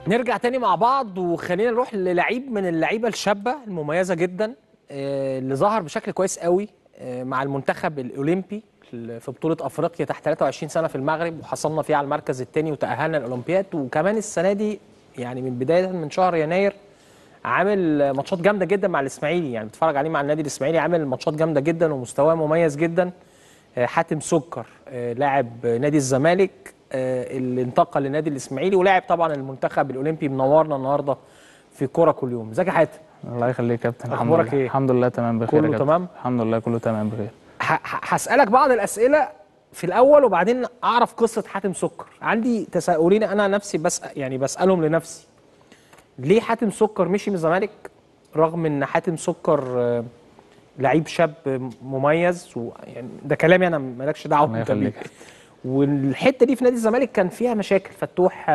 نرجع تاني مع بعض وخلينا نروح للعيب من اللعيبه الشابه المميزه جدا، اللي ظهر بشكل كويس قوي مع المنتخب الاولمبي في بطوله افريقيا تحت 23 سنه في المغرب، وحصلنا فيها على المركز الثاني وتاهلنا الاولمبياد. وكمان السنه دي يعني من بدايه من شهر يناير عامل ماتشات جامده جدا مع الاسماعيلي، يعني بتفرج عليه مع النادي الاسماعيلي، عامل ماتشات جامده جدا ومستواه مميز جدا. حاتم سكر لاعب نادي الزمالك اللي انتقل لنادي الاسماعيلي، ولاعب طبعا المنتخب الاولمبي، منورنا النهارده في كوره كل يوم. ازيك يا حاتم؟ الله يخليك يا كابتن. الحمد اخبارك لله. ايه؟ الحمد لله تمام بخير كله يا كابتن. تمام؟ الحمد لله كله تمام بخير. هسألك بعض الأسئلة في الأول وبعدين أعرف قصة حاتم سكر. عندي تساؤلين أنا نفسي بسألهم لنفسي. ليه حاتم سكر مشي من الزمالك رغم إن حاتم سكر لعيب شاب مميز؟ يعني ده كلامي أنا، مالكش دعوة الله أنت بيه. يخليك. والحتة دي في نادي الزمالك كان فيها مشاكل. فتوح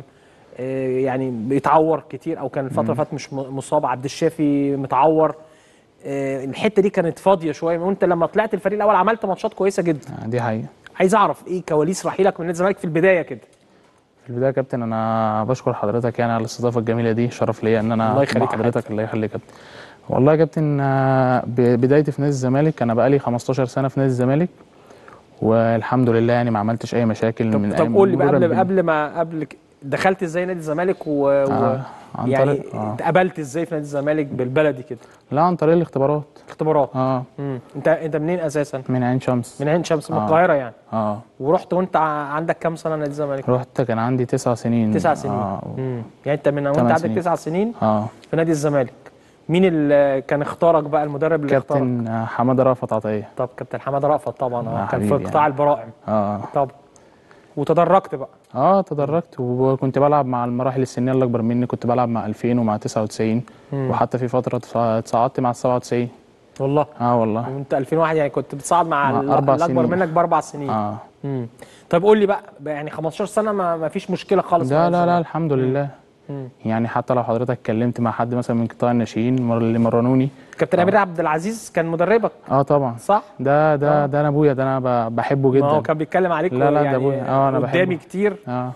يعني بيتعور كتير، أو كان الفترة اللي فاتت مش مصاب. عبد الشافي متعور. الحته دي كانت فاضيه شويه، وانت لما طلعت الفريق الاول عملت ماتشات كويسه جدا. دي حقيقة. عايز اعرف ايه كواليس رحيلك من نادي الزمالك في البدايه كده؟ في البداية يا كابتن أنا بشكر حضرتك يعني على الاستضافة الجميلة دي، شرف ليا إن الله أنا يخليك مع يا حضرتك. حاتم. الله يخليك يا كابتن. والله يا كابتن بدايتي في نادي الزمالك أنا بقالي 15 سنة في نادي الزمالك، والحمد لله يعني ما عملتش أي مشاكل من طب قول لي بقى مرور قبل دخلت ازاي نادي الزمالك عن يعني طريق اتقبلت ازاي في نادي الزمالك بالبلدي كده؟ لا، عن طريق الاختبارات. اختبارات. انت منين اساسا؟ من عين شمس. من عين شمس، من القاهره يعني. ورحت وانت عندك كام سنه نادي الزمالك؟ رحت كان عندي 9 سنين. 9 سنين. يعني انت من وانت عندك 9 سنين في نادي الزمالك. مين اللي كان اختارك بقى، المدرب اللي اختارك؟ كابتن حماده رأفت عطيه. طب كابتن حماده رأفت طبعا كان في قطاع يعني. البراعم. طب وتدرجت بقى؟ تدرجت وكنت بلعب مع المراحل السنيه اللي اكبر مني، كنت بلعب مع 2000 ومع 99 وحتى في فتره اتصعدت مع 97. والله؟ والله. وانت 2001 يعني كنت بتصعد مع اللي اكبر منك ب4 سنين. طيب قول لي بقى يعني 15 سنه ما فيش مشكله خالص؟ لا الحمد لله. يعني حتى لو حضرتك اتكلمت مع حد مثلا من قطاع الناشئين اللي مرنوني، كابتن امير عبد العزيز كان مدربك؟ طبعا. صح. ده انا ابويا، ده انا بحبه جدا. ما هو كان بيتكلم عليك لا يعني ده ابويا. انا قدامي بحبه كتير.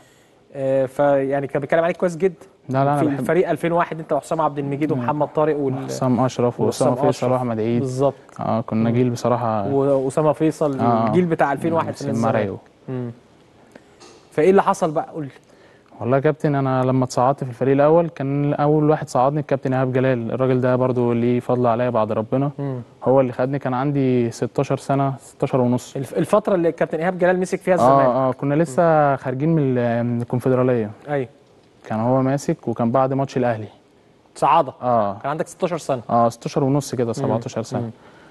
فيعني كان بيتكلم عليك كويس جدا. لا انا في بحب الفريق 2001 انت وحسام عبد المجيد ومحمد طارق وحسام اشرف واسامه فيصل واحمد عيد. بالظبط. كنا جيل بصراحه. واسامه فيصل الجيل بتاع 2001 في الزمالك. فايه اللي حصل بقى؟ قول لي. والله يا كابتن انا لما اتصعدت في الفريق الاول كان اول واحد صعدني الكابتن ايهاب جلال. الراجل ده برضو ليه فضل عليا بعد ربنا. هو اللي خدني، كان عندي 16 سنه، 16 ونص. الفتره اللي الكابتن ايهاب جلال مسك فيها الزمالك. كنا لسه خارجين من الكونفدراليه. ايوه. كان هو ماسك، وكان بعد ماتش الاهلي صعده. كان عندك 16 سنه. 16 ونص كده، 17 سنه.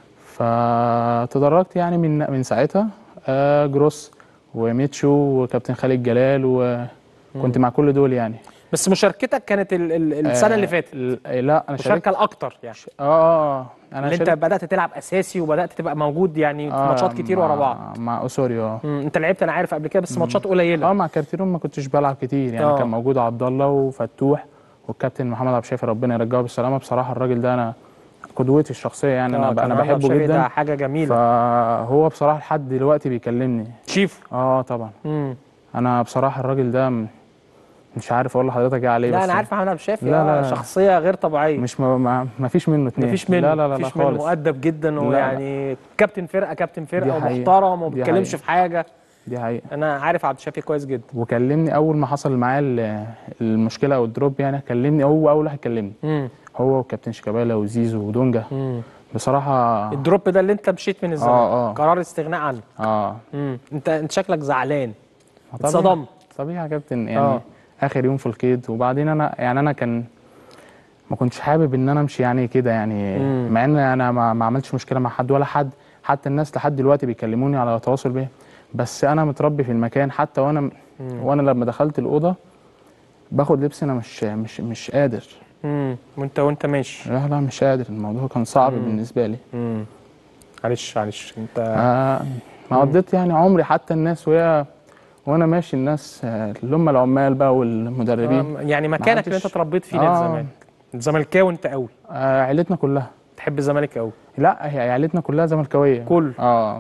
فتدرجت يعني من ساعتها جروس وميتشو وكابتن خالد جلال، وكنت مع كل دول يعني. بس مشاركتك كانت السنه اللي فاتت. لا انا مشاركه الاكتر يعني. انا انت بدات تلعب اساسي وبدات تبقى موجود يعني في ماتشات كتير ورا بعض. مع اسوريو. انت لعبت انا عارف قبل كده بس ماتشات قليله. مع كارتيرون ما كنتش بلعب كتير يعني. كان موجود عبد الله وفتوح والكابتن محمد عبد الشافي، ربنا يرجعه بالسلامه. بصراحه الراجل ده انا قدوتي الشخصيه يعني. انا بحبه جدا. ده حاجه جميله. فهو بصراحه لحد دلوقتي بيكلمني شيف. طبعا. انا بصراحه الراجل ده مش عارف اقول لحضرتك ايه عليه. لا انا عارف محمد عبد الشافي. لا شخصيه غير طبيعيه. مش ما فيش منه اتنين. ما فيش منه. لا فيش خالص. منه. مؤدب جدا ويعني كابتن فرقه ومحترم وما بيتكلمش في حاجه. دي حقيقة. انا عارف عبد الشافي كويس جدا. وكلمني اول ما حصل معاه المشكله او الدروب يعني. كلمني هو اول واحد كلمني. هو وكابتن شيكابالا وزيزو ودونجا. بصراحه الدروب ده اللي انت مشيت من الزمالك. قرار استغناء عنه. انت شكلك زعلان. اتصدمت. طبيعي يا كابتن يعني. اخر يوم في القيد. وبعدين انا كان ما كنتش حابب ان انا امشي يعني كده يعني. مع ان انا ما عملتش مشكله مع حد ولا حد. حتى الناس لحد دلوقتي بيكلموني على تواصل بيا. بس انا متربي في المكان. حتى وانا لما دخلت الاوضه باخد لبس انا مش قادر. وانت ماشي. لا مش قادر. الموضوع كان صعب بالنسبه لي. معلش انت ما قضيت يعني عمري. حتى الناس وانا ماشي، الناس اللي هم العمال بقى والمدربين. يعني مكانك اللي انت اتربيت فيه نادي الزمالك. الزملكاوي انت قوي. عيلتنا كلها تحب الزمالك قوي. لا هي عيلتنا كلها زملكاويه. كله.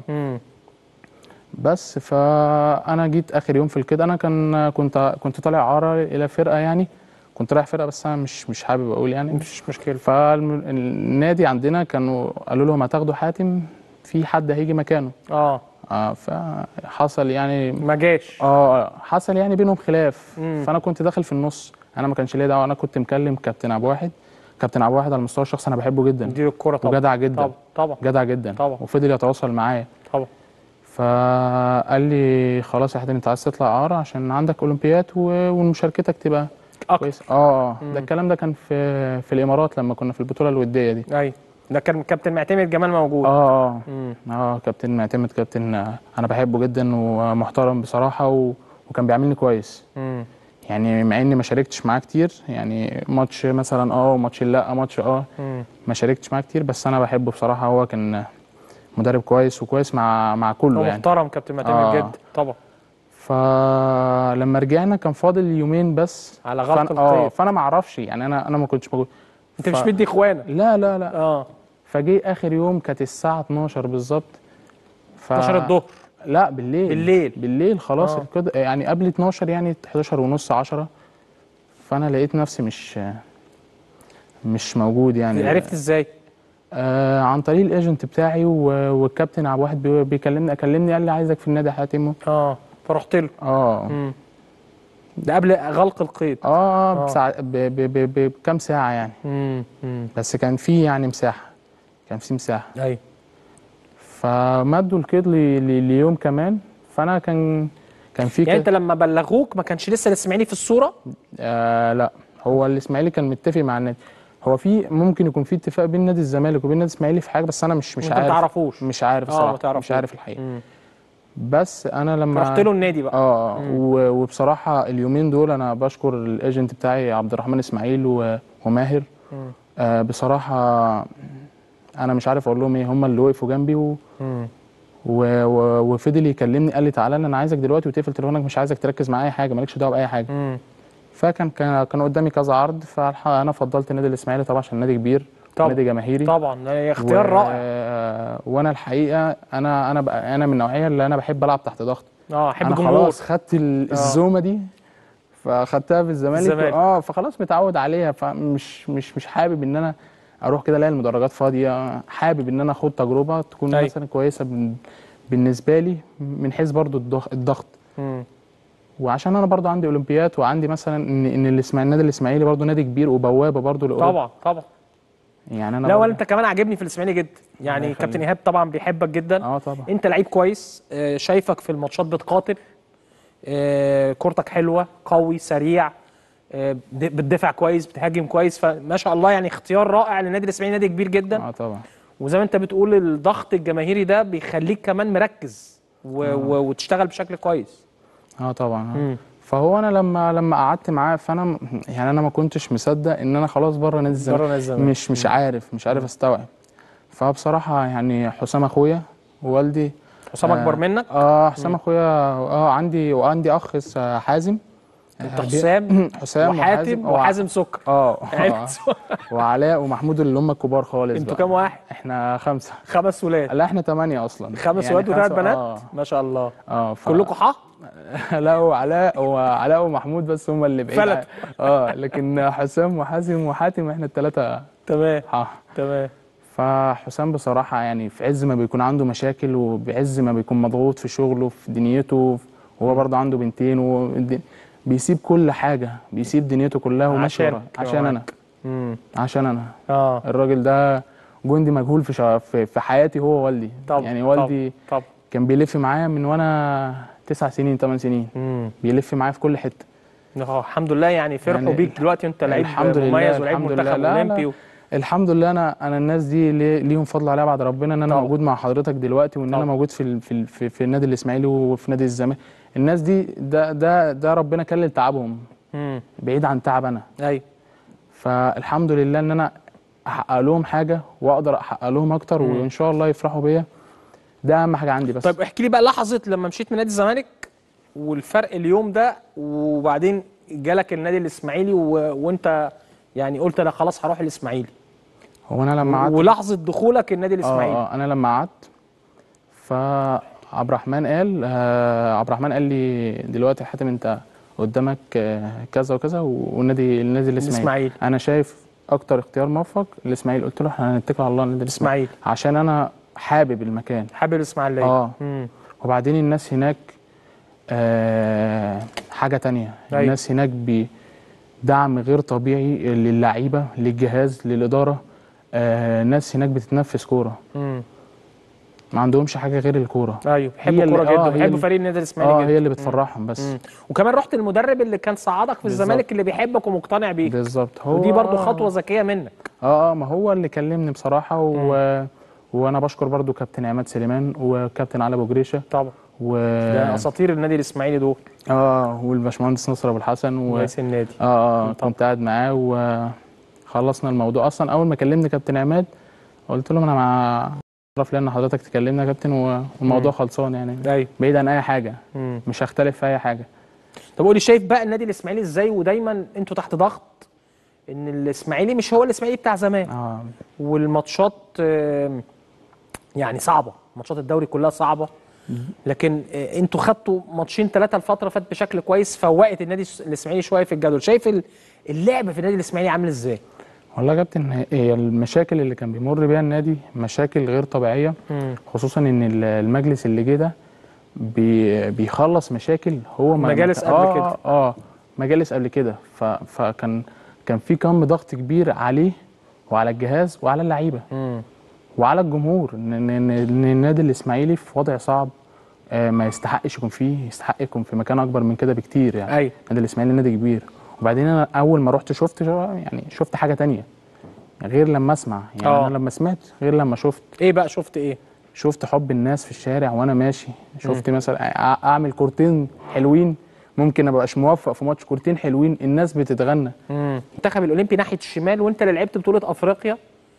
بس فانا جيت اخر يوم في الكده. انا كنت طالع عاره الى فرقه يعني. كنت رايح فرقه بس انا مش حابب اقول يعني. مش مشكله. فالنادي عندنا كانوا قالوا لهم هتاخدوا حاتم، في حد هيجي مكانه. فحصل يعني ما جاش. حصل يعني بينهم خلاف. فانا كنت داخل في النص، انا ما كانش ليا دعوه، انا كنت مكلم كابتن عبد الواحد. كابتن عبد الواحد على المستوى الشخصي انا بحبه جدا، مدير الكوره طبعا، وجدع جدا طبعا جدع جدا طبعا، وفضل يتواصل معايا طبعا. فقال لي خلاص يا حاتم انت عايز تطلع اعاره عشان عندك اولمبيات ومشاركتك تبقى كويس. ده الكلام ده كان في الامارات لما كنا في البطوله الوديه دي. ايوه، ده كان كابتن معتمد جمال موجود. كابتن معتمد، كابتن انا بحبه جدا ومحترم بصراحه وكان بيعاملني كويس. يعني مع اني ما شاركتش معاه كتير، يعني ماتش مثلا وماتش لا ماتش ما شاركتش معاه كتير، بس انا بحبه بصراحه. هو كان مدرب كويس وكويس مع كله يعني. محترم كابتن معتمد جدا طبعا. فلما رجعنا كان فاضل يومين بس على غلق القيد. فانا ما اعرفش يعني، انا ما كنتش موجود. انت مش مدي اخوانك؟ لا لا لا. فجي اخر يوم كانت الساعه 12 بالظبط. 12 الظهر؟ لا بالليل خلاص كده يعني قبل 12 يعني 11 ونص 10. فانا لقيت نفسي مش موجود يعني. عرفت ازاي؟ عن طريق الايجنت بتاعي والكابتن عبد الواحد كلمني قال لي عايزك في النادي يا حاتم. فرحت له. ده قبل غلق القيد. بكام ساعه يعني. بس كان في يعني مساحه، ايوه. فمدوا القيد ليوم كمان. فانا كان في يعني انت لما بلغوك ما كانش لسه الاسماعيلي في الصوره؟ لا، هو الاسماعيلي كان متفق مع النادي. هو في ممكن يكون في اتفاق بين نادي الزمالك وبين نادي الاسماعيلي في حاجه، بس انا مش عارف. ما تعرفوش؟ مش عارف الصراحه. مش عارف الحقيقه. بس انا لما رحت له النادي بقى. وبصراحه اليومين دول انا بشكر الايجنت بتاعي عبد الرحمن اسماعيل وماهر. بصراحه انا مش عارف اقول لهم ايه، هم اللي وقفوا جنبي وفضل يكلمني. قال لي تعالى انا عايزك دلوقتي وتقفل تليفونك، مش عايزك تركز مع اي حاجه، مالكش دعوه باي حاجه. فكان قدامي كذا عرض، فانا فضلت النادي الاسماعيلي طبعا عشان نادي كبير، نادي جماهيري طبعا. اختيار رائع. وانا الحقيقه انا من النوعيه اللي انا بحب العب تحت ضغط. احب انا الجمهور. خلاص خدت الزومه دي فاخدتها في الزمالك. فخلاص متعود عليها. فمش حابب ان انا اروح كده الاقي المدرجات فاضيه. حابب ان انا اخد تجربه تكون مثلا كويسه بالنسبه لي، من حيث برضو الضغط. وعشان انا برضو عندي اولمبيات، وعندي مثلا ان النادي الاسماعيلي برضو نادي كبير وبوابه برضو طبعا يعني. انا لا، ولا انت كمان عاجبني في الاسماعيلي جدا يعني. كابتن ايهاب طبعا بيحبك جدا. طبعا. انت لعيب كويس، شايفك في الماتشات بتقاتل، كورتك حلوه، قوي، سريع، بتدافع كويس، بتهاجم كويس. فما شاء الله يعني اختيار رائع للنادي الاسماعيلي، نادي كبير جدا. طبعا. وزي ما انت بتقول الضغط الجماهيري ده بيخليك كمان مركز وتشتغل بشكل كويس. طبعا. فهو انا لما قعدت معاه، فانا يعني انا ما كنتش مصدق ان انا خلاص بره نادي الزمالك. مش عارف استوعب. فبصراحه يعني حسام اخويا ووالدي. حسام اكبر منك؟ حسام اخويا. وعندي اخ حازم. انت حسام وحاتم وحازم سكر. وعلاء ومحمود اللي هم الكبار خالص. انتوا كام واحد؟ احنا 5. 5 ولاد؟ لا احنا 8 اصلا. 5 ولاد و3 بنات؟ ما شاء الله. كلكم لا، وعلاء ومحمود بس هم اللي بعيد. لكن حسام وحازم وحاتم احنا الثلاثه. تمام. فحسام بصراحه يعني في عز ما بيكون عنده مشاكل، وبعز ما بيكون مضغوط في شغله في دنيته، وهو برضه عنده بنتين بيسيب كل حاجه، بيسيب دنيته كلها وماشي عشان انا. الراجل ده جندي مجهول في حياتي، هو والدي. يعني والدي كان بيلف معايا من وانا 9 سنين 8 سنين. بيلف معايا في كل حته. الحمد لله يعني فرحوا بيك دلوقتي، انت لعيب مميز ولعيب منتخب اولمبي. الحمد لله. انا الناس دي ليهم فضل عليا بعد ربنا ان انا موجود مع حضرتك دلوقتي، وان انا موجود في النادي الاسماعيلي وفي نادي الزمالك. الناس دي ده ربنا كلل تعبهم بعيد عن تعب انا. فالحمد لله ان انا احقق لهم حاجه واقدر احقق لهم اكتر، وان شاء الله يفرحوا بيا. ده اهم حاجه عندي بس. طيب احكي لي بقى لحظه لما مشيت من نادي الزمالك والفرق اليوم ده، وبعدين جالك النادي الاسماعيلي وانت يعني قلت انا خلاص هروح الاسماعيلي. هو انا لما قعدت ولحظه دخولك النادي الاسماعيلي. انا لما قعدت عبد الرحمن قال لي دلوقتي يا حاتم انت قدامك كذا وكذا، والنادي الاسماعيلي. انا شايف اكتر اختيار موفق الاسماعيلي. قلت له احنا هنتكل على الله النادي الاسماعيلي عشان انا حابب المكان، حابب الاسماعيليه. وبعدين الناس هناك حاجه تانية. الناس هناك بدعم غير طبيعي للعيبه، للجهاز، للاداره. الناس هناك بتتنفس كوره، ما عندهمش حاجه غير الكوره. ايوه بيحبوا الكوره جدا، بيحبوا فريق النادي الاسماعيلي جدا. هي اللي بتفرحهم بس. وكمان رحت المدرب اللي كان صعدك في الزمالك اللي بيحبك ومقتنع بيك. بالظبط. ودي برضو خطوه ذكيه منك. ما هو اللي كلمني بصراحه. وانا بشكر برضو كابتن عماد سليمان وكابتن علي ابو جريشه طبعا، ده اساطير النادي الاسماعيلي دول. والباشمهندس نصر ابو الحسن رئيس النادي. كنت قاعد معاه وخلصنا الموضوع. اصلا اول ما كلمني كابتن عماد قلت له انا مع شرف لي ان حضرتك تكلمنا يا كابتن، والموضوع خلصان يعني. أيوة. بعيد عن اي حاجه. مش هختلف في اي حاجه. طب قولي، شايف بقى النادي الاسماعيلي ازاي؟ ودايما انتوا تحت ضغط ان الاسماعيلي مش هو الاسماعيلي بتاع زمان. والماتشات يعني صعبه، ماتشات الدوري كلها صعبه. لكن انتوا خدتوا ماتشين 3 الفتره فاتت بشكل كويس، فوقت النادي الاسماعيلي شويه في الجدول. شايف اللعب في النادي الاسماعيلي عامل ازاي؟ والله يا كابتن، هي المشاكل اللي كان بيمر بيها النادي مشاكل غير طبيعيه. خصوصا ان المجلس اللي جه ده بيخلص مشاكل هو مجالس قبل كده. مجالس قبل كده. فكان في كم ضغط كبير عليه وعلى الجهاز وعلى اللعيبه وعلى الجمهور، ان النادي الاسماعيلي في وضع صعب ما يستحقش يكون فيه، يستحق يكون في مكان اكبر من كده بكتير يعني. أيوة. النادي الاسماعيلي نادي كبير. وبعدين انا اول ما رحت شفت حاجه تانية غير لما اسمع يعني. انا لما سمعت غير لما شفت. ايه بقى شفت ايه؟ شفت حب الناس في الشارع وانا ماشي. شفت مثلا اعمل كورتين حلوين، ممكن ابقاش موفق في ماتش، كورتين حلوين الناس بتتغنى. المنتخب الاولمبي ناحيه الشمال، وانت اللي لعبت بطوله افريقيا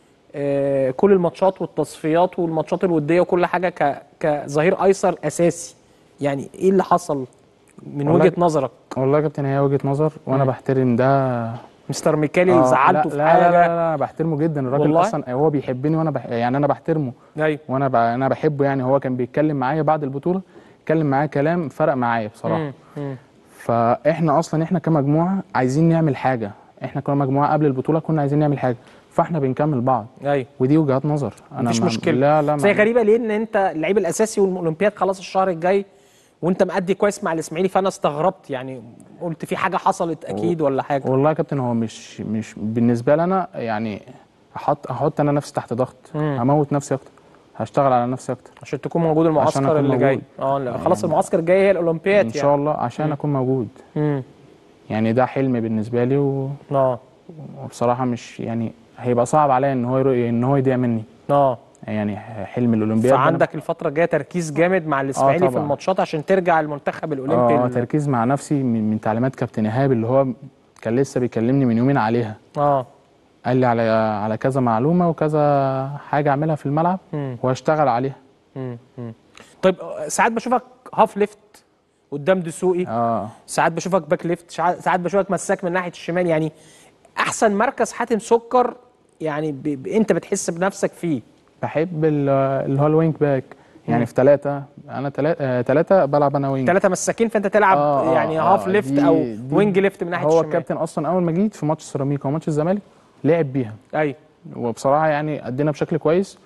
كل الماتشات والتصفيات والماتشات الوديه وكل حاجه كظهير ايسر اساسي، يعني ايه اللي حصل من وجهه نظرك؟ والله يا كابتن هي وجهه نظر، وانا بحترم ده. مستر ميكالي زعلته في حاجه؟ لا انا بحترمه جدا. الراجل والله اصلا هو بيحبني وانا يعني انا بحترمه. ايوه. انا بحبه يعني. هو كان بيتكلم معايا بعد البطوله، اتكلم معايا كلام فرق معايا بصراحه. فاحنا اصلا كمجموعه عايزين نعمل حاجه. احنا كمجموعه قبل البطوله كنا عايزين نعمل حاجه، فاحنا بنكمل بعض. ايوه. ودي وجهات نظر. انا مفيش مشكله. لا بس هي غريبه ليه ان انت اللعيب الاساسي والاولمبياد خلاص الشهر الجاي وانت مأدي كويس مع الاسماعيلي، فانا استغربت يعني، قلت في حاجه حصلت اكيد ولا حاجه. والله يا كابتن هو مش بالنسبه لي انا يعني احط انا نفسي تحت ضغط. هموت نفسي اكتر، هشتغل على نفسي اكتر عشان تكون موجود المعسكر اللي جاي. خلاص المعسكر الجاي هي الاولمبياد ان شاء الله عشان اكون موجود. يعني ده حلم بالنسبه لي وبصراحه مش يعني هيبقى صعب عليا ان هو يضيع مني. يعني حلم الاولمبياد. فعندك الفتره الجايه تركيز جامد مع الاسماعيلي في الماتشات عشان ترجع المنتخب الاولمبي. تركيز مع نفسي من تعليمات كابتن ايهاب اللي هو كان لسه بيكلمني من يومين عليها. قال لي على كذا معلومه وكذا حاجه اعملها في الملعب وهشتغل عليها. طيب ساعات بشوفك هاف ليفت قدام دسوقي. ساعات بشوفك باك ليفت، ساعات بشوفك مساك من ناحيه الشمال. يعني احسن مركز حاتم سكر يعني انت بتحس بنفسك فيه؟ بحب اللي هو الوينج باك يعني. في 3 انا 3 بلعب انا وينج. 3 مساكين، فانت تلعب يعني هاف ليفت او وينج ليفت من ناحيه الشمال. هو الكابتن اصلا اول ما جيت في ماتش سيراميكا وماتش الزمالك لعب بيها. ايوه. وبصراحه يعني ادينا بشكل كويس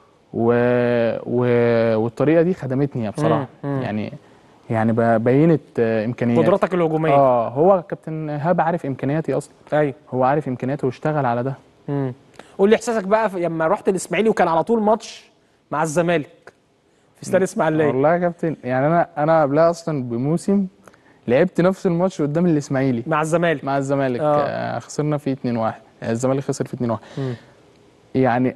والطريقه دي خدمتني بصراحه. يعني بينت امكانياتي، قدراتك الهجوميه. هو كابتن ايهاب عارف امكانياتي اصلا. ايوه. هو عارف امكانياته واشتغل على ده. قول لي احساسك بقى لما رحت الاسماعيلي وكان على طول ماتش مع الزمالك في استاد اسماعيليه. والله يا كابتن يعني انا قبلها اصلا بموسم لعبت نفس الماتش قدام الاسماعيلي مع الزمالك. خسرنا فيه 2-1. الزمالك خسر فيه 2-1. يعني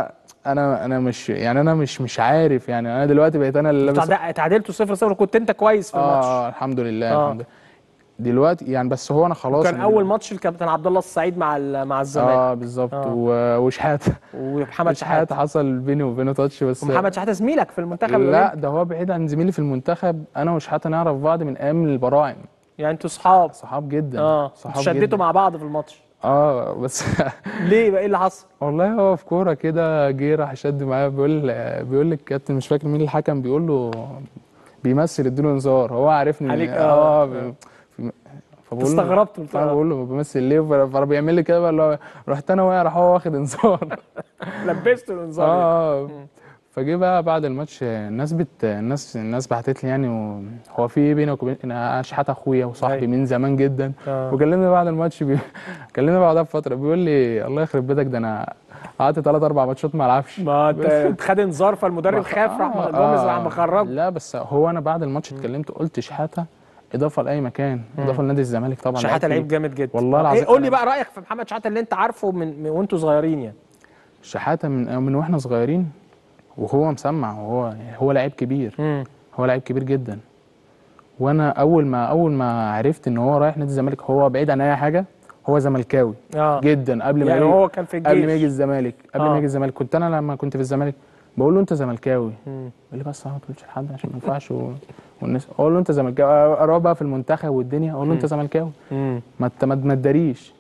انا مش عارف يعني. انا دلوقتي بقيت انا اللي لابس. اتعادلتوا 0-0 وكنت انت كويس في الماتش. الحمد لله. الحمد لله. دلوقتي يعني بس هو انا خلاص. كان اول ماتش الكابتن عبد الله السعيد مع الزمالك. بالظبط. وشحاته ومحمد شحاته حصل بيني وبينه تاتش بس. ومحمد شحاته زميلك في المنتخب؟ لا ده هو بعيد عن زميلي في المنتخب. انا وشحاته نعرف بعض من ايام البراعم. يعني انتوا صحاب جدا. صحاب شديتوا مع بعض في الماتش؟ بس ليه بقى؟ ايه اللي حصل؟ والله هو في كوره كده جه راح شد معايا بيقول للكابتن مش فاكر مين الحكم، بيقول له بيمثل اديله انذار. هو عارفني عليك. استغربت قلت انا بقول له بمثل ليه، فبيعمل لي كده بقى اللي هو رحت انا واقع، راح هو واخد انذار. لبسته الانذار. فجه بقى بعد الماتش الناس بعتت لي يعني هو في ايه بينك وبين انا شحات اخويا وصاحبي من زمان جدا. وكلمني بعد الماتش كلمني بعدها بفتره بيقول لي الله يخرب بيتك، ده انا قعدت 3-4 ماتشات ما العبش. ما انت خد انذار فالمدرب خاف، راح جوميز راح مخرجه. لا بس هو انا بعد الماتش اتكلمت قلت شحاته اضافه لاي مكان، اضافه لنادي الزمالك طبعا. شحاته لعيب جامد جدا والله العظيم. قول لي بقى رايك في محمد شحاته اللي انت عارفه من وانتوا صغيرين يعني. شحاته من واحنا صغيرين وهو مسمع، هو لعيب كبير. هو لعيب كبير جدا. وانا اول ما عرفت ان هو رايح نادي الزمالك، هو بعيد عن اي حاجه هو زملكاوي جدا قبل ما يعني هو كان في الجيش قبل ما يجي الزمالك. كنت انا لما كنت في الزمالك بقول له انت زملكاوي، يقول لي بس ما تقولش لحد عشان ما ينفعش والناس. اقول له انت زملكاوي، اروح بقى في المنتخب والدنيا اقول له انت زملكاوي، ما تداريش.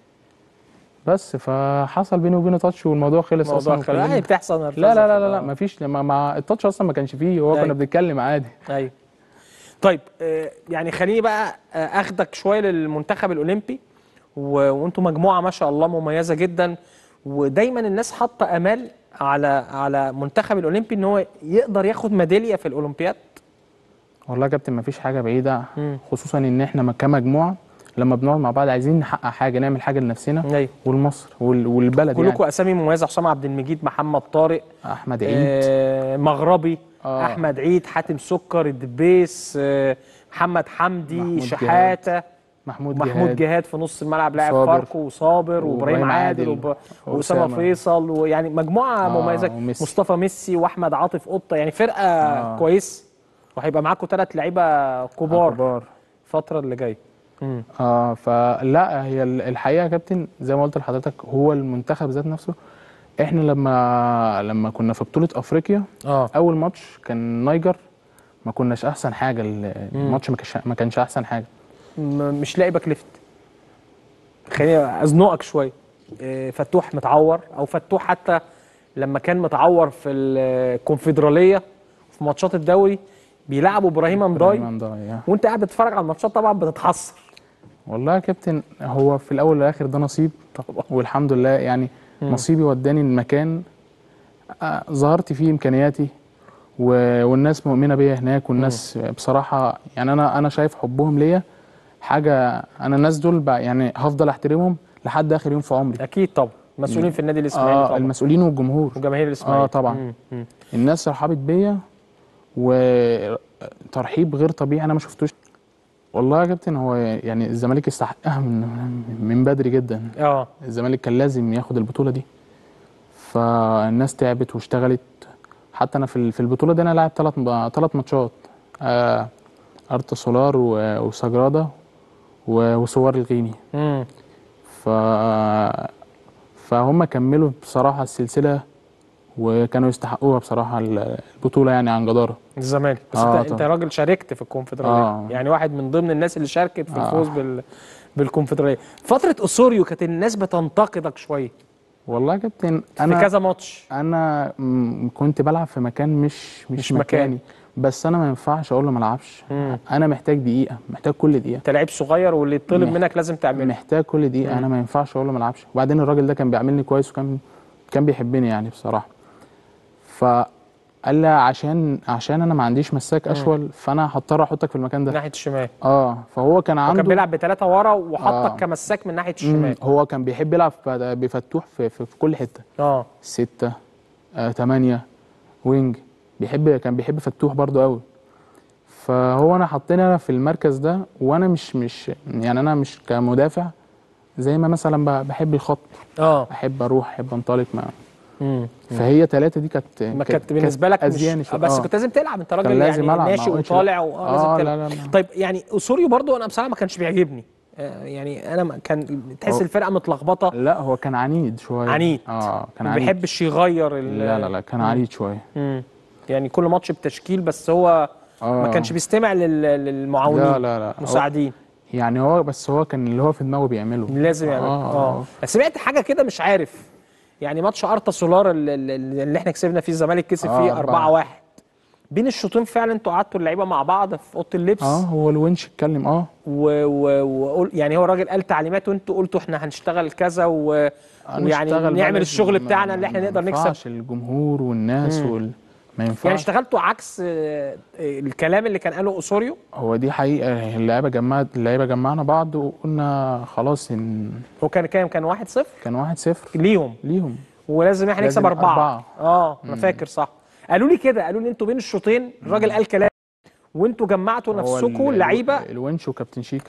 بس فحصل بيني وبينه تاتش والموضوع خلص اصلا. يعني بتحصل لا ما فيش، ما التاتش اصلا ما كانش فيه، هو كنا بنتكلم عادي. ايوه. طيب يعني خليني بقى اخدك شويه للمنتخب الاولمبي، وانتم مجموعه ما شاء الله مميزه جدا، ودايما الناس حاطه امال على منتخب الاولمبي ان هو يقدر ياخد ميداليه في الاولمبياد. والله يا كابتن ما فيش حاجه بعيده، خصوصا ان احنا كمجموعه لما بنقعد مع بعض عايزين نحقق حاجه، نعمل حاجه لنفسنا ولمصر والبلد. كلكم يعني اسامي مميزه، حسام عبد المجيد، محمد طارق، احمد عيد، مغربي، احمد عيد، حاتم سكر، الدبيس، محمد حمدي، شحاته، محمود جهاد في نص الملعب لاعب فاركو، وصابر، وابراهيم عادل، واسامه فيصل، ويعني مجموعه مميزه، مصطفى ميسي، واحمد عاطف قطه، يعني فرقه كويس. وهيبقى معاكم 3 لعيبه كبار الفتره اللي جايه. فلا هي الحقيقه يا كابتن زي ما قلت لحضرتك، هو المنتخب ذات نفسه. احنا لما كنا في بطوله افريقيا اول ماتش كان نايجر، ما كناش احسن حاجه. الماتش ما كانش احسن حاجه. مش لاقي باك ليفت. خليني ازنقك شويه. فتوح متعور، او فتوح حتى لما كان متعور في الكونفدراليه في ماتشات الدوري بيلعبوا ابراهيم امضاي، وانت قاعد بتتفرج على الماتشات طبعا بتتحسر. والله يا كابتن هو في الاول والاخر ده نصيب طبعا، والحمد لله يعني نصيبي وداني المكان ظهرت فيه امكانياتي، والناس مؤمنه بيا هناك، والناس بصراحه يعني انا شايف حبهم ليا حاجه. انا الناس دول يعني هفضل احترمهم لحد اخر يوم في عمري. اكيد طبعا. مسؤولين في النادي الاسماعيلي طبعا، المسؤولين والجمهور وجماهير الاسماعيلي طبعا. الناس رحبت بيا وترحيب غير طبيعي انا ما شفتوش. والله يا كابتن هو يعني الزمالك يستحقها من بدري جدا. الزمالك كان لازم ياخد البطوله دي، فالناس تعبت واشتغلت. حتى انا في البطوله دي انا لاعب 3 ماتشات، ارتا سولار وسجرادا وسوار الغيني. فهم كملوا بصراحه السلسله وكانوا يستحقوها بصراحه البطوله يعني عن جداره. الزمالك بس انت راجل شاركت في الكونفدراليه، يعني واحد من ضمن الناس اللي شاركت في الفوز بالكونفدراليه. فتره اسوريو كانت الناس بتنتقدك شويه. والله يا كابتن انا في كذا ماتش انا كنت بلعب في مكان مش مكاني، بس انا ما ينفعش اقول له ما العبش. انا محتاج دقيقه، محتاج كل دقيقه. انت لعيب صغير واللي يطلب منك لازم تعمله. محتاج كل دقيقه. انا ما ينفعش اقول له ما العبش. وبعدين الراجل ده كان بيعاملني كويس وكان بيحبني يعني بصراحه. فقال لي عشان انا ما عنديش مساك اشول، فانا هضطر احطك في المكان ده ناحيه الشمال. فهو كان عنده كان بيلعب ب3 ورا وحطك كمساك من ناحيه الشمال. هو كان بيحب يلعب بفتوح في كل حته. 6 8 وينج، كان بيحب فتوح برضو قوي. فهو انا حطيني انا في المركز ده، وانا مش يعني انا مش كمدافع زي ما مثلا بحب الخط. احب اروح، احب انطلق فهي 3 دي كانت بالنسبه لك مش بس كنت لازم تلعب. انت راجل يعني ناشئ وطالع لازم تلعب. لا. طيب يعني اسوريو برضو انا بصراحه ما كانش بيعجبني. يعني انا كان تحس الفرقه متلخبطه. لا هو كان عنيد شويه. عنيد. كان ما بيحبش يغير لا كان عنيد شويه. يعني كل ماتش بتشكيل، بس هو ما كانش بيستمع للمعاونين. لا مساعدين. يعني هو كان اللي هو في دماغه بيعمله لازم يعمله. سمعت حاجه كده مش عارف، يعني ماتش ارتا سولار اللي احنا كسبنا فيه الزمالك كسب فيه 4-1، بين الشوطين فعلا انتوا قعدتوا اللعيبه مع بعض في اوضه اللبس؟ هو الونش اتكلم يعني هو الراجل قال تعليمات وانتوا قلتوا احنا هنشتغل كذا ويعني نعمل الشغل بتاعنا اللي احنا نقدر نكسب؟ ما ينفعش الجمهور والناس ما ينفعش. يعني اشتغلتوا عكس الكلام اللي كان قاله اوسوريو؟ هو دي حقيقه، اللعيبه جمعنا بعض وقلنا خلاص هو كان كام؟ كان 1-0؟ كان 1-0 ليهم ولازم احنا نكسب 4. انا فاكر صح. قالوا لي كده، قالوا لي انتوا بين الشوطين الراجل قال كلام وانتوا جمعتوا نفسكم لعيبه. الونش وكابتن شيكا.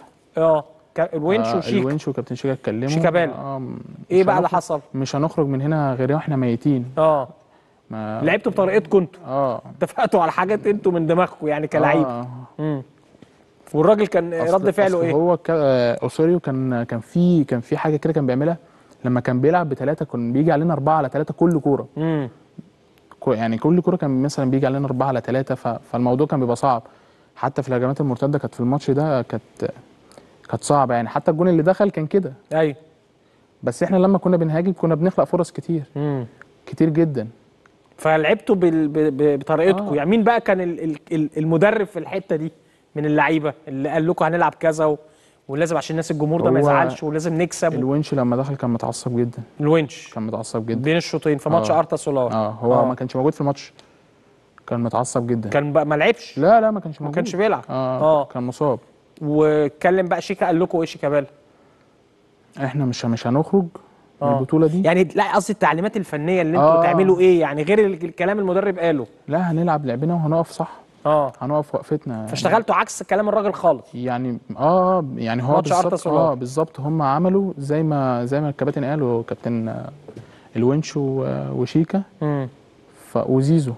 الونش وكابتن شيكا اتكلموا. شيكابالا. ايه بقى اللي حصل؟ مش هنخرج من هنا غير واحنا ميتين. لعبتوا بطريقتكم انتوا. اتفقتوا على حاجات انتوا من دماغكم يعني كلعيبه. والراجل كان رد فعله ايه؟ هو اوسوريو كان في حاجه كده كان بيعملها لما كان بيلعب ب3، كان بيجي علينا 4-3 كل كوره. يعني كل كوره كان مثلا بيجي علينا 4-3، فالموضوع كان بيبقى صعب. حتى في الهجمات المرتده كانت في الماتش ده كانت صعبه يعني. حتى الجون اللي دخل كان كده. ايوه. بس احنا لما كنا بنهاجم كنا بنخلق فرص كتير. كتير جدا. فلعبتوا بطريقتكم. يعني مين بقى كان المدرب في الحته دي من اللعيبه اللي قال لكم هنلعب كذا ولازم عشان الناس الجمهور ده ما يزعلش ولازم نكسب؟ الونش لما دخل كان متعصب جدا. الونش كان متعصب جدا بين الشوطين في ماتش ارتا سولار. هو ما كانش موجود في الماتش، كان متعصب جدا. كان بقى ما لعبش؟ لا ما كانش موجود، ما كانش بيلعب. كان مصاب. واتكلم بقى شيكا قال لكم ايه شيكابالا؟ احنا مش هنخرج من البطوله دي. يعني لا قصدي التعليمات الفنيه اللي انتوا تعملوا ايه يعني غير الكلام المدرب قاله؟ لا هنلعب لعبنا وهنقف صح. هنقف وقفتنا. فاشتغلتوا عكس كلام الراجل خالص يعني يعني هو بالظبط. بالظبط هم عملوا زي ما الكباتن قالوا، كابتن الونش وشيكا وزيزو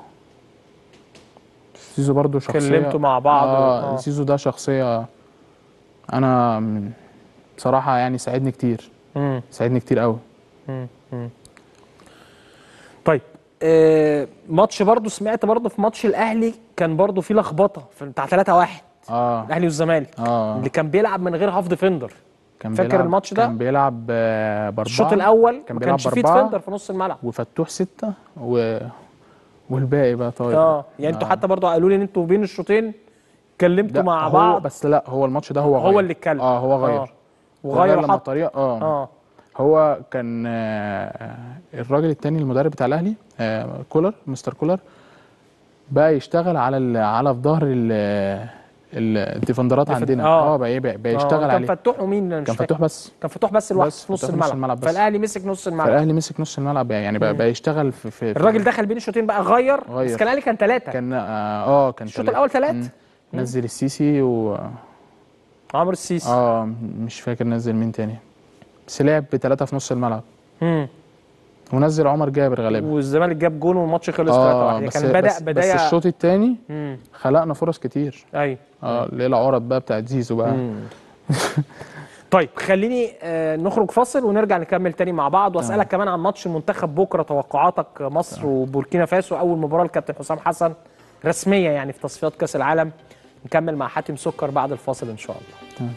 برضو شخصيه. اتكلمتوا مع بعض؟ زيزو ده شخصيه انا بصراحه يعني ساعدني كتير. ساعدني كتير قوي. طيب ماتش برضو سمعت برضو في ماتش الاهلي كان برضو في لخبطه في بتاع 3-1 الاهلي والزمالك اللي كان بيلعب من غير هاف ديفندر. فاكر الماتش ده؟ كان بيلعب ب4. الشوط الاول ما كانش فيه ديفندر في نص الملعب وفتوح 6 والباقي بقى طاير. يعني انتوا حتى برضو قالوا لي ان انتوا بين الشوطين اتكلمتوا مع بعض. بس لا هو الماتش ده هو غير. هو اللي اتكلم. هو غير. وغير لما الطريقه هو كان الراجل التاني المدرب بتاع الاهلي كولر، مستر كولر، بقى يشتغل على في ظهر الديفندرات عندنا. بقى يشتغل عليه. كان فتوح ومين؟ كان فتوح بس. كان فتوح بس لوحده في نص الملعب. فالاهلي مسك نص الملعب. يعني بقى يشتغل في الراجل دخل بين الشوطين بقى غير. بس كان الاهلي كان 3. كان الشوط الاول 3. نزل السيسي عمرو السيسي. مش فاكر نزل مين تاني، بس لعب ب3 في نص الملعب. ونزل عمر جابر غالبا. والزمالك جاب جون والماتش خلص 3-1. كان بدايه. بس الشوط الثاني خلقنا فرص كتير. ايوه. اللي هي العرض بقى بتاعت زيزو بقى. طيب خليني نخرج فاصل ونرجع نكمل تاني مع بعض واسالك كمان عن ماتش المنتخب بكره. توقعاتك مصر وبوركينا فاسو اول مباراه للكابتن حسام حسن رسميه يعني في تصفيات كاس العالم. نكمل مع حاتم سكر بعد الفاصل ان شاء الله.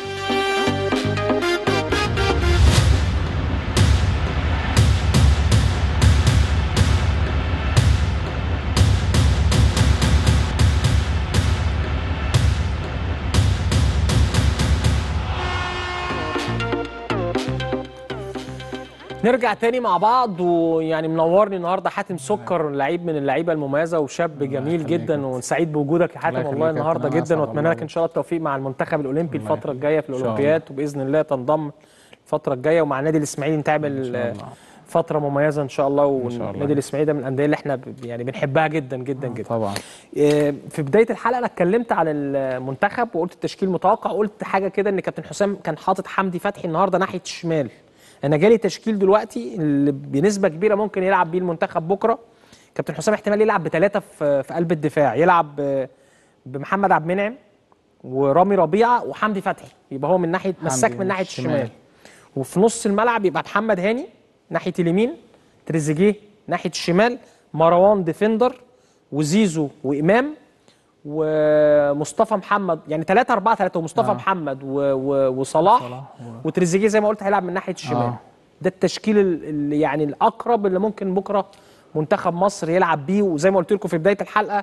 نرجع تاني مع بعض. ويعني منورني النهارده حاتم سكر، لعيب من اللعيبه المميزه وشاب جميل جدا، وسعيد بوجودك يا حاتم والله النهارده جدا. واتمنى لك ان شاء الله التوفيق مع المنتخب الاولمبي الفتره الجايه في الاولمبياد، وباذن الله تنضم الفتره الجايه ومع النادي الاسماعيلي نتعمل فتره مميزه ان شاء الله. والنادي الاسماعيلي ده من الانديه اللي احنا يعني بنحبها جدا جدا جدا طبعا. في بدايه الحلقه انا اتكلمت عن المنتخب وقلت التشكيل متوقع، وقلت حاجه كده ان كابتن حسام كان حاطط حمدي فتحي النهارده ناحيه الشمال. انا جالي تشكيل دلوقتي اللي بنسبه كبيره ممكن يلعب بيه المنتخب بكره. كابتن حسام احتمال يلعب ب3 في قلب الدفاع، يلعب بمحمد عبد المنعم ورامي ربيعه وحمدي فتحي، يبقى هو من ناحيه مساك من ناحيه الشمال. وفي نص الملعب يبقى محمد هاني ناحيه اليمين، تريزيجيه ناحيه الشمال، مروان ديفندر، وزيزو وامام ومصطفى محمد. يعني 3-4-3 ومصطفى محمد وصلاح وتريزيجيه زي ما قلت هيلعب من ناحيه الشمال. ده التشكيل اللي يعني الاقرب اللي ممكن بكره منتخب مصر يلعب بيه. وزي ما قلت لكم في بدايه الحلقه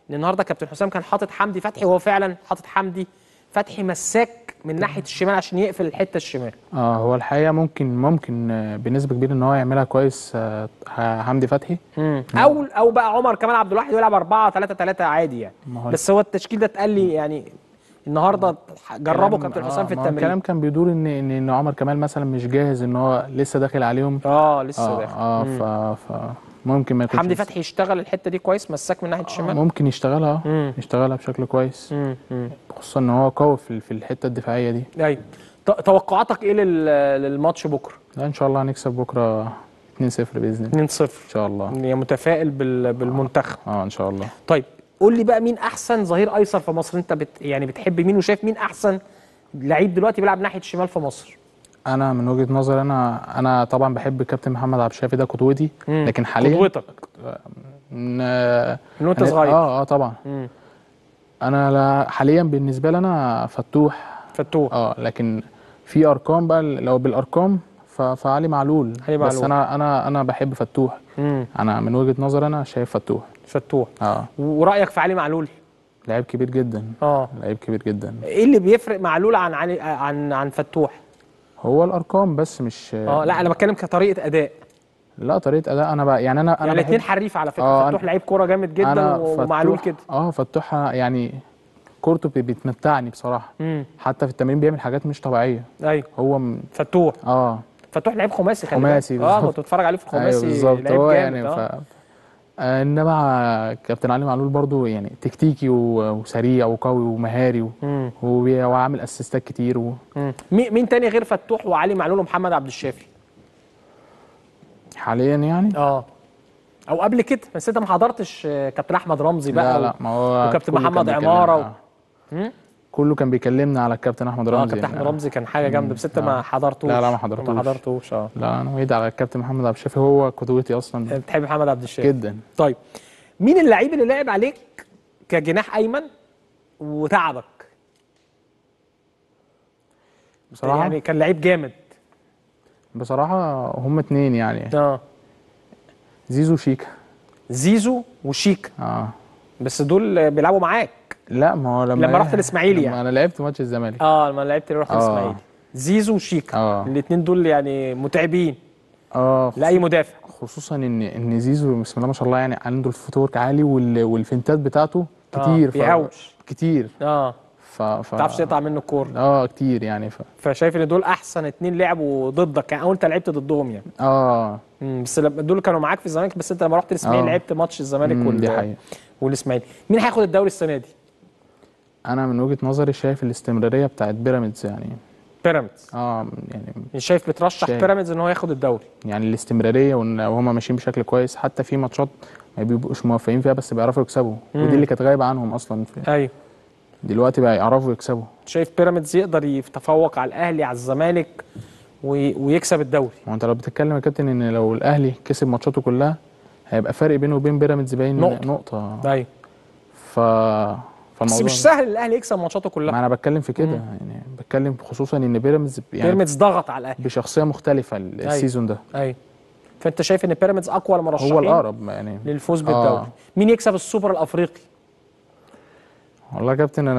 ان النهارده كابتن حسام كان حاطط حمدي فتحي، وهو فعلا حاطط حمدي فتحي مساك من ناحيه الشمال عشان يقفل الحته الشمال. هو الحقيقه ممكن بنسبه كبيره ان هو يعملها كويس حمدي فتحي. او بقى عمر كمال عبد الواحد يلعب 4-3-3 عادي يعني. بس هو التشكيل ده اتقال لي يعني النهارده جربوا كابتن حسام في التمرين. الكلام كان بيدور ان عمر كمال مثلا مش جاهز، ان هو لسه داخل عليهم. لسه داخل. ممكن ما يكونش حمدي فتحي يشتغل الحته دي كويس، مساك من ناحيه الشمال. ممكن يشتغلها يشتغلها بشكل كويس. خصوصا ان هو قوي في الحته الدفاعيه دي. ايوه. توقعاتك ايه للماتش بكره؟ لا ان شاء الله هنكسب بكره 2-0 باذن الله. 2-0 ان شاء الله. يعني متفائل بالمنتخب. ان شاء الله. طيب قول لي بقى مين احسن ظهير ايسر في مصر؟ انت يعني بتحب مين وشايف مين احسن لعيب دلوقتي بيلعب ناحيه الشمال في مصر؟ انا من وجهه نظري انا طبعا بحب الكابتن محمد عبد الشافي، ده قدوتي. لكن حاليا قدوتك من وانت صغير؟ طبعا. انا حاليا بالنسبه لي انا فتوح. لكن في ارقام بقى، لو بالارقام فعلي معلول. بس انا بحب فتوح. انا من وجهه نظري انا شايف فتوح. ورايك في علي معلول؟ لعيب كبير جدا. لعيب كبير جدا. ايه اللي بيفرق معلول عن فتوح؟ هو الارقام بس مش لا انا بتكلم كطريقه اداء. لا طريقه اداء انا بقى يعني انا الاثنين حريف على فكره. فتوح لعيب كوره جامد جدا ومعلول كده. فتوح يعني كورته بتمتعني بصراحه. حتى في التمرين بيعمل حاجات مش طبيعيه. ايوه هو فتوح. فتوح لعيب خماسي. خماسي كنت بتتفرج عليه في الخماسي. بالظبط. هو يعني انما كابتن علي معلول برضو يعني تكتيكي وسريع وقوي ومهاري وعامل اسيستات كتير مين تاني غير فتوح وعلي معلول ومحمد عبد الشافي حاليا يعني؟ او قبل كده؟ بس انت ما حضرتش كابتن احمد رمزي بقى؟ لا ما هو وكابتن محمد عماره كله كان بيكلمنا على الكابتن احمد رمزي. كابتن احمد رمزي كان حاجه جامده. بس انت ما حضرتوش؟ لا ما حضرتوش. لا انا وعيد على الكابتن محمد عبد الشافي، هو قدوتي اصلا. بتحب محمد عبد الشافي جدا. طيب مين اللعيب اللي لعب عليك كجناح ايمن وتعبك بصراحه؟ يعني كان لعيب جامد بصراحه. هم اتنين يعني. زيزو وشيكا. بس دول بيلعبوا معاك. لا ما هو لما رحت الاسماعيلي يعني. انا لعبت ماتش الزمالك. لما لعبت رحت الاسماعيلي. زيزو وشيكا الاثنين دول يعني متعبين لاي مدافع. خصوصا ان زيزو بسم الله ما شاء الله يعني عنده الفوتورك عالي والفنتات بتاعته كتير. بيهوش كتير. ما تعرفش تقطع منه الكوره. كتير يعني. فشايف ان دول احسن اتنين لعبوا ضدك يعني، او انت لعبت ضدهم يعني. بس دول كانوا معاك في الزمالك، بس انت لما رحت الاسماعيلي لعبت ماتش الزمالك والاسماعيلي. مين هياخد الدوري السنه دي؟ انا من وجهه نظري شايف الاستمراريه بتاعت بيراميدز يعني. بيراميدز يعني شايف بترشح بيراميدز ان هو ياخد الدوري؟ يعني الاستمراريه وهم ماشيين بشكل كويس، حتى في ماتشات ما بيبقوش موفقين فيها بس بيعرفوا يكسبوا. ودي اللي كانت غايبه عنهم اصلا. ايوه دلوقتي بقى يعرفوا يكسبوا. شايف بيراميدز يقدر يتفوق على الاهلي على الزمالك ويكسب الدوري؟ ما انت لو بتتكلم يا كابتن ان لو الاهلي كسب ماتشاته كلها هيبقى فرق بينه وبين بيراميدز باين نقطه. ايوه بس مش سهل الاهلي يكسب ماتشاته كلها. ما انا بتكلم في كده يعني. بتكلم خصوصا ان بيراميدز يعني ضغط على الاهلي بشخصيه مختلفه السيزون ده. فانت شايف ان بيراميدز اقوى المرشحين هو الاقرب يعني للفوز بالدوري. مين يكسب السوبر الافريقي؟ والله يا كابتن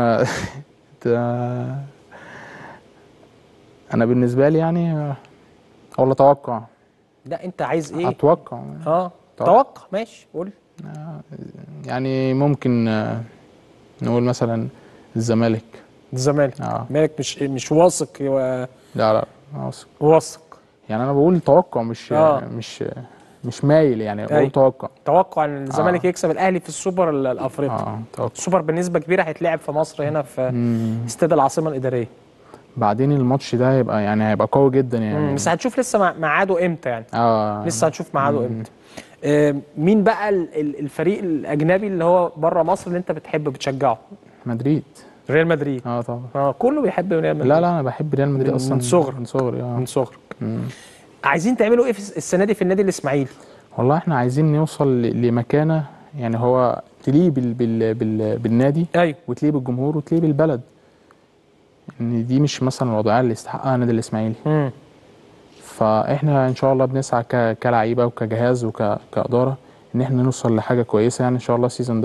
انا بالنسبه لي يعني ولا توقع؟ لا انت عايز ايه؟ اتوقع. توقع ماشي قول. يعني ممكن نقول مثلا الزمالك. مالك مش واثق؟ لا واثق يعني. انا بقول توقع مش مايل يعني. بقول توقع ان الزمالك يكسب الاهلي في السوبر الافريقي. السوبر بنسبه كبيره هيتلعب في مصر هنا في استاد العاصمه الاداريه. بعدين الماتش ده هيبقى قوي جدا يعني. بس هنشوف لسه ميعاده امتى يعني. لسه هنشوف ميعاده امتى. مين بقى الفريق الاجنبي اللي هو بره مصر اللي انت بتشجعه؟ مدريد. ريال مدريد. طبعا. كله بيحب ريال مدريد. لا انا بحب ريال مدريد اصلا من صغري. عايزين تعملوا ايه السنه دي في النادي الاسماعيلي؟ والله احنا عايزين نوصل لمكانه يعني هو تليق بالنادي. وتليق بالجمهور وتليق بالبلد. ان دي مش مثلا الوضعيه اللي يستحقها النادي الاسماعيلي. فاحنا ان شاء الله بنسعى كلعيبه وكجهاز وكاداره ان احنا نوصل لحاجه كويسه يعني ان شاء الله السيزون ده.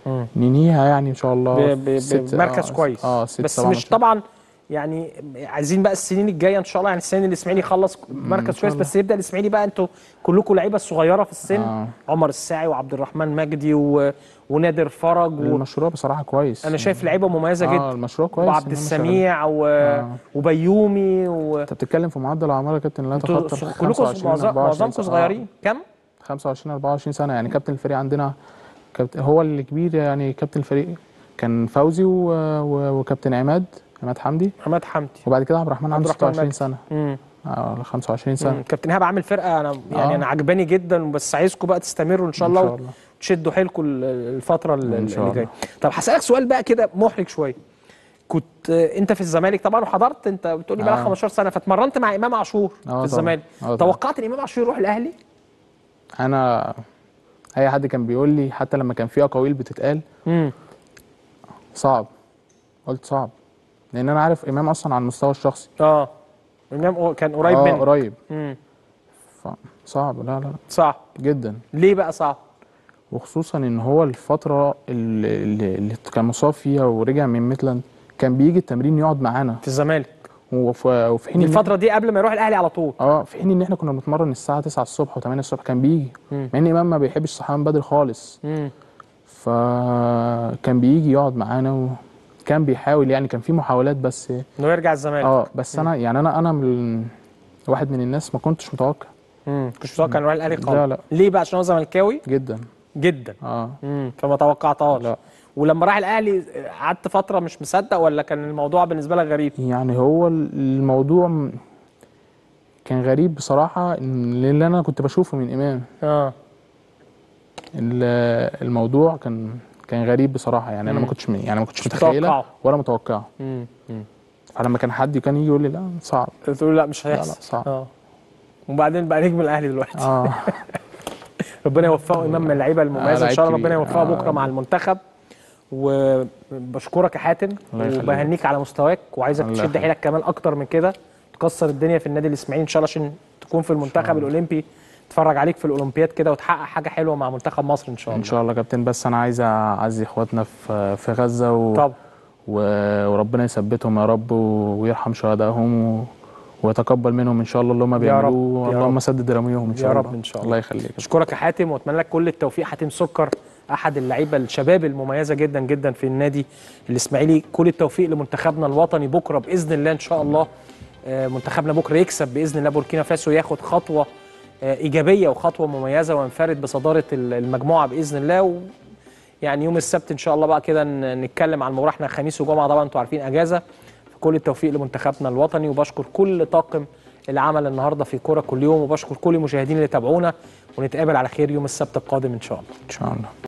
ننهيها يعني ان شاء الله بمركز كويس. بس مش طبعا يعني عايزين بقى السنين الجايه ان شاء الله، يعني السنه اللي الاسماعيلي يخلص مركز كويس، بس يبدا الاسماعيلي بقى انتوا كلكم لعيبه الصغيره في السن، عمر الساعي وعبد الرحمن مجدي ونادر فرج المشروع بصراحه كويس، انا شايف لعيبه مميزه جدا. المشروع كويس، وعبد السميع وبيومي انت بتتكلم في معدل اعمار يا كابتن لا يتخطى 25 معظمكم صغيرين. كم 25 24 سنه يعني. كابتن الفريق عندنا هو اللي كبير يعني. كابتن الفريق كان فوزي وكابتن عماد حمدي. وبعد كده عبد الرحمن عنده 26 سنه 25 سنه. كابتن ايهاب عامل فرقه انا يعني انا عجباني جدا، بس عايزكم بقى تستمروا ان شاء الله وتشدوا حيلكم الفتره اللي جايه. طب هسالك سؤال بقى كده محرج شويه. كنت انت في الزمالك طبعا وحضرت، انت بتقول لي بقى 15 سنه، فاتمرنت مع امام عاشور في الزمالك. توقعت ان امام عاشور يروح الاهلي؟ انا اي حد كان بيقول لي، حتى لما كان في اقاويل بتتقال صعب، قلت صعب، لان انا عارف امام اصلا على المستوى الشخصي. امام كان قريب منك. قريب. صعب. لا صعب جدا. ليه بقى صعب؟ وخصوصا ان هو الفتره اللي كان مصاب فيها ورجع من ميتلاند كان بيجي التمرين يقعد معانا في الزمالك، وفي حين الفتره دي قبل ما يروح الاهلي على طول. في حين ان احنا كنا بنتمرن الساعه 9 الصبح و8 الصبح كان بيجي، مع ان امام ما بيحبش الصحيان بدري خالص. فكان بيجي يقعد معانا وكان بيحاول، يعني كان في محاولات بس انه يرجع الزمالك. بس انا يعني انا واحد من الناس ما كنتش متوقع. كنتش متوقع انه يروح الاهلي خالص؟ لا. ليه بقى؟ عشان هو زملكاوي جدا. فما توقعتهاش. لا. ولما راح الاهلي قعدت فتره مش مصدق، ولا كان الموضوع بالنسبه لك غريب؟ يعني هو الموضوع كان غريب بصراحه، اللي انا كنت بشوفه من امام. الموضوع كان غريب بصراحه، يعني انا ما كنتش متخيله ولا متوقعه. فلما كان حد كان يجي يقول لي لا صعب، تقول لا مش هيحصل. لا صعب. وبعدين بقى نجم الاهلي دلوقتي. ربنا يوفقه، امام من اللعيبه المميزه ان شاء الله. ربنا يوفقه بكره مع المنتخب. وبشكرك يا حاتم، وبهنيك على مستواك، وعايزك تشد حيلك كمان اكتر من كده، تكسر الدنيا في النادي الاسماعيلي ان شاء الله، عشان تكون في المنتخب الاولمبي، تتفرج عليك في الاولمبياد كده وتحقق حاجه حلوه مع منتخب مصر ان شاء الله. ان شاء الله يا كابتن. بس انا عايز اعزي اخواتنا في غزه طبعا، وربنا يثبتهم يا رب ويرحم شهدائهم ويتقبل منهم ان شاء الله اللي هم بيعملوه. اللهم سدد رميهم ان شاء الله. يا رب ان شاء الله. الله يخليك. اشكرك يا حاتم، واتمنى لك كل التوفيق. حاتم سكر احد اللعيبه الشباب المميزه جدا جدا في النادي الاسماعيلي. كل التوفيق لمنتخبنا الوطني بكره باذن الله ان شاء الله. منتخبنا بكره يكسب باذن الله بوركينا فاسو، ياخد خطوه ايجابيه وخطوه مميزه وينفرد بصداره المجموعه باذن الله. يعني يوم السبت ان شاء الله بقى كده نتكلم عن المباراه. احنا خميس وجمعه طبعا انتوا عارفين اجازه. كل التوفيق لمنتخبنا الوطني، وبشكر كل طاقم العمل النهارده في كوره كل يوم، وبشكر كل المشاهدين اللي تابعونا، ونتقابل على خير يوم السبت القادم ان شاء الله. ان شاء الله.